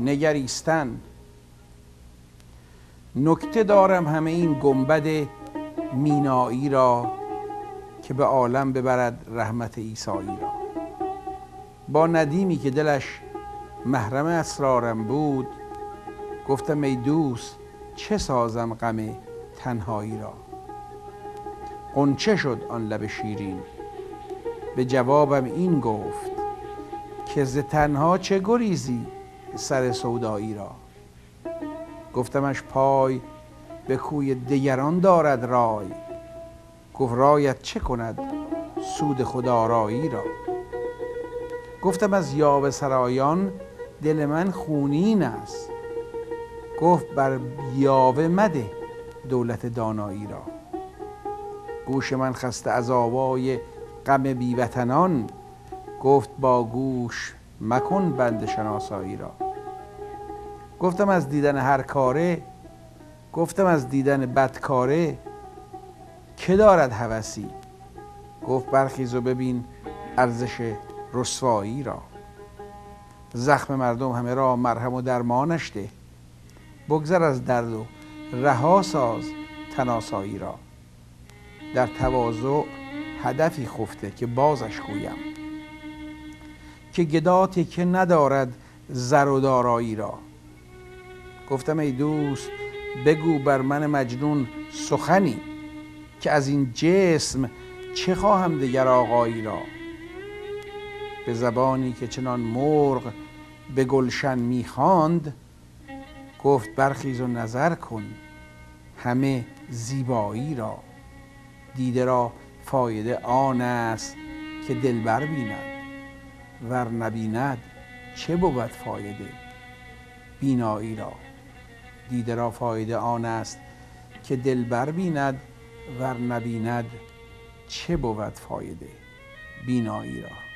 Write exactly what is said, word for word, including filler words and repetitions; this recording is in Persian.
نگریستن. نکته دارم همه این گنبد مینایی را، که به عالم ببرد رحمت عیسایی را. با ندیمی که دلش محرم اسرارم بود، گفتم ای دوست چه سازم غم تنهایی را. غنچه شد آن لب شیرین، به جوابم این گفت که ز تنها چه گریزی سر سودایی را. گفتمش پای به کوی دگران دارد رای، گفت رایت چه کند سود خودآرایی را. گفتم از یاوه سرایان دل من خونین است، گفت بر یاوه مده دولت دانایی را. گوش من خسته از آوای غم بیوطنان، گفت با گوش مکن بند شناسایی را. گفتم از دیدن هر کاره، گفتم از دیدن بدکاره، که دارد هوسی؟ گفت برخیز و ببین ارزش رسوایی را. زخم مردم همه را مرهم و درمانش ده، بگذر از درد و رها ساز تناسایی را. در تواضع هدفی خفته که بازش گویم، که گداتی که ندارد زر و دارایی را. گفتم ای دوست بگو بر من مجنون سخنی، که از این جسم چه خواهم دگر آقایی را. به زبانی که چنان مرغ به گلشن میخواند، گفت برخیز و نظر کن همه زیبایی را. دیده را فایده آن است که دلبر بیند، ور نبیند چه بود فایده بینایی را. دیده را فایده آن است که دلبر بیند، ور نبیند چه بود فایده بینایی را.